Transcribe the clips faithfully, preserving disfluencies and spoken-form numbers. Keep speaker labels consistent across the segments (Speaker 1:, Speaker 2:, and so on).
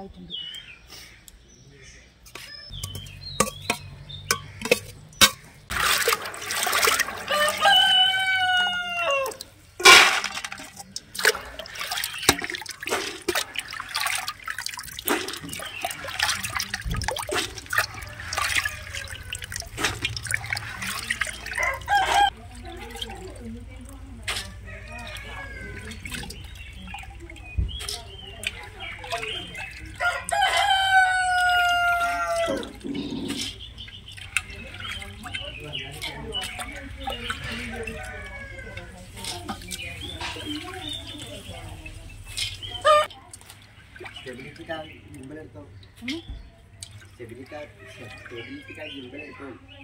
Speaker 1: വേവായിട്ടുണ്ട്.
Speaker 2: Stability का gimbal तो stability का स्टेबिलिटी का गिम्बल तो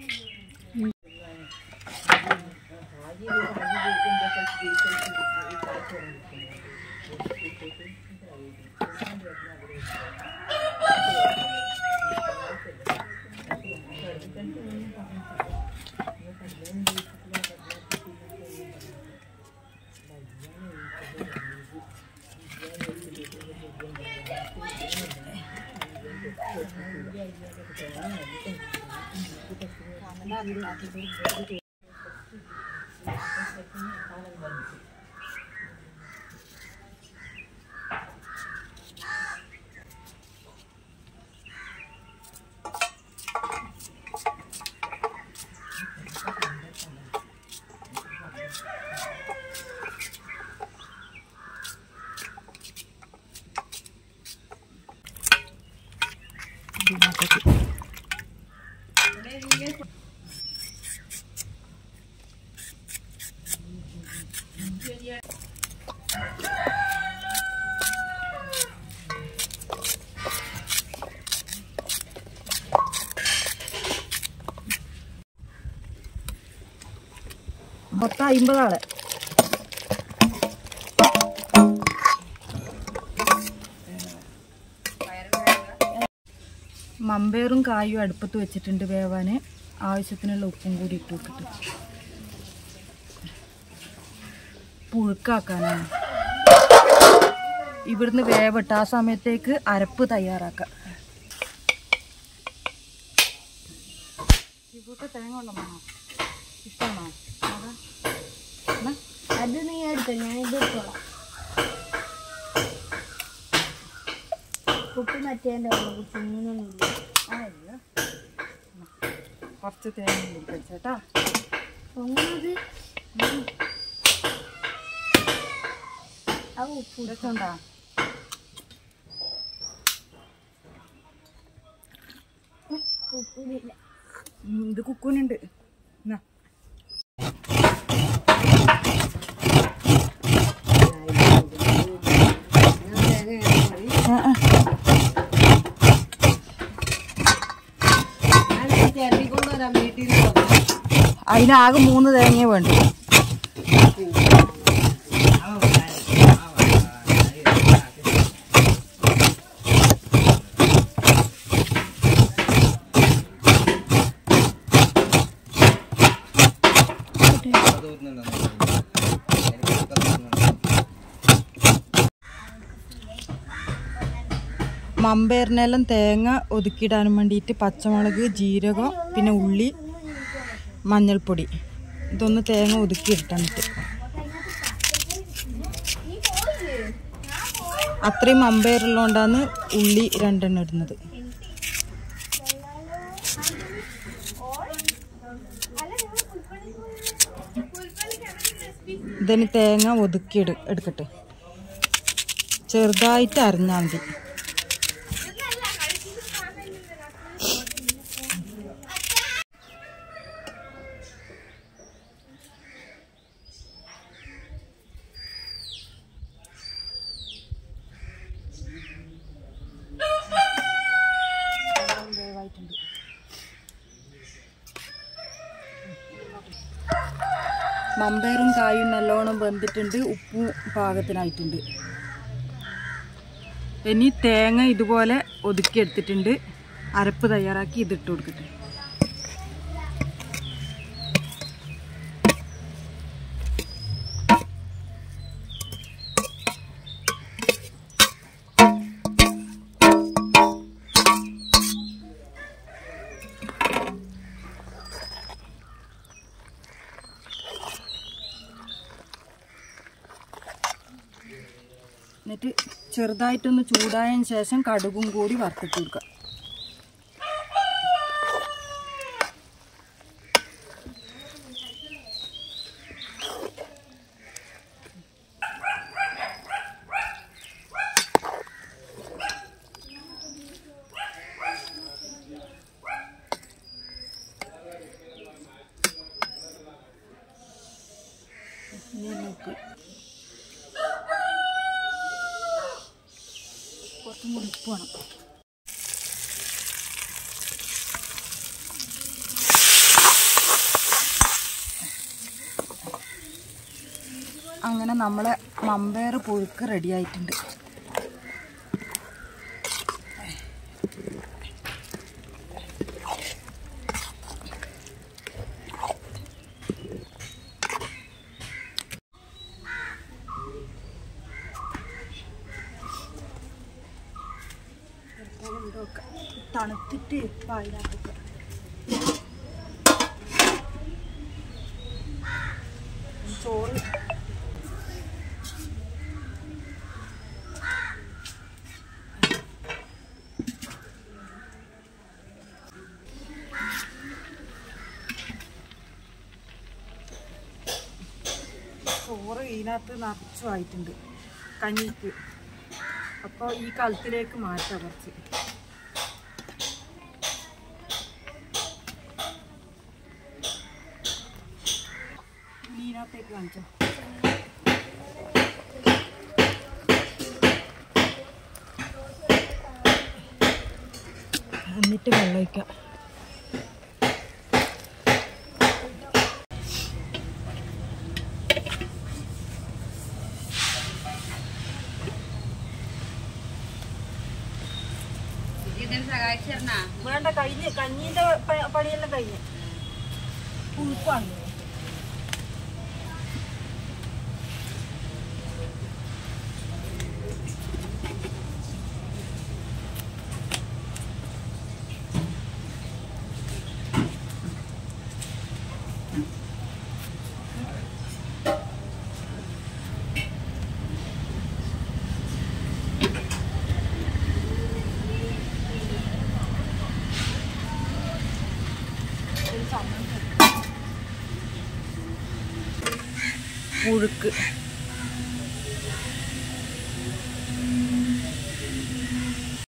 Speaker 2: മൊത്തം അമ്പതാള്. മമ്പേറും കായും അടുപ്പത്ത് വെച്ചിട്ടുണ്ട് വേവാന്. ആവശ്യത്തിനുള്ള ഉപ്പും കൂടി ഇട്ട് വെക്കിട്ട് പുഴുക്കാക്കാനാണ്. ഇവിടുന്ന് വേവിട്ട് ആ സമയത്തേക്ക് അരപ്പ് തയ്യാറാക്കാം. ഇവിടുത്തെ തേങ്ങ ഉള്ളതാണോ ഇഷ്ടമാണോ? അത് നീ എടുത്തോ, ഞാൻ ഇത് എടുത്തോളാം. ഉപ്പ് മറ്റേൻ്റെ ചിങ്ങനൊന്നുമില്ല. ആയില്ല, കുറച്ച് തേങ്ങ കഴിച്ചേട്ടാ. പൊങ്ങത് ആ ഉപ്പ് ഇടച്ചോണ്ടാ. ഉപ്പില്ല, ഇത് കുക്കൂനുണ്ട്. എന്നാ അതിനാകെ മൂന്ന് തേങ്ങ വേണ്ടു. മമ്പേറിനെല്ലാം തേങ്ങ ഒതുക്കിയിടാനും വേണ്ടിയിട്ട് പച്ചമുളക്, ജീരകം, പിന്നെ ഉള്ളി, മഞ്ഞൾപ്പൊടി ഇതൊന്ന് തേങ്ങ ഒതുക്കിയിട്ടിട്ട് അത്രയും മമ്പേറുള്ളതുകൊണ്ടാണ് ഉള്ളി രണ്ടെണ്ണം ഇടുന്നത്. ഇതിന് തേങ്ങ ഒതുക്കി എടു എടുക്കട്ടെ ചെറുതായിട്ട് അരിഞ്ഞാൽ മതി. മമ്പയറും കായും നല്ലോണം വെന്തിട്ടുണ്ട്, ഉപ്പും പാകത്തിനായിട്ടുണ്ട്. ഇനി തേങ്ങ ഇതുപോലെ ഒതുക്കിയെടുത്തിട്ടുണ്ട്. അരപ്പ് തയ്യാറാക്കി ഇതിട്ട് കൊടുക്കട്ടെ.
Speaker 1: എന്നിട്ട് ചെറുതായിട്ടൊന്ന് ചൂടായതിന് ശേഷം കടുകും കൂടി വറുത്തിട്ട് കൊടുക്കുക. കുറച്ചും കൂടി ഉപ്പ് വേണം. അങ്ങനെ നമ്മളെ മമ്പയർ പുഴുക്ക് റെഡി ആയിട്ടുണ്ട്. തണുത്തിട്ട് പാലിനകത്തൊക്കെ ചോറ് ചോറ് ഇതിനകത്ത് നിറച്ചു ആയിട്ടുണ്ട് കഞ്ഞിക്ക്. അപ്പോൾ ഈ കലത്തിലേക്ക് മാറ്റാം കുറച്ച്. ഇതിനകത്തേക്ക് കാണിച്ചോ. എന്നിട്ട് വെള്ളം ഒഴിക്കാം. വേണ്ട, കഴിഞ്ഞ് കഞ്ഞീൻ്റെ പണിയെല്ലാം കഴിഞ്ഞ് പുഴുപ്പാണ്. പുഴുക്ക്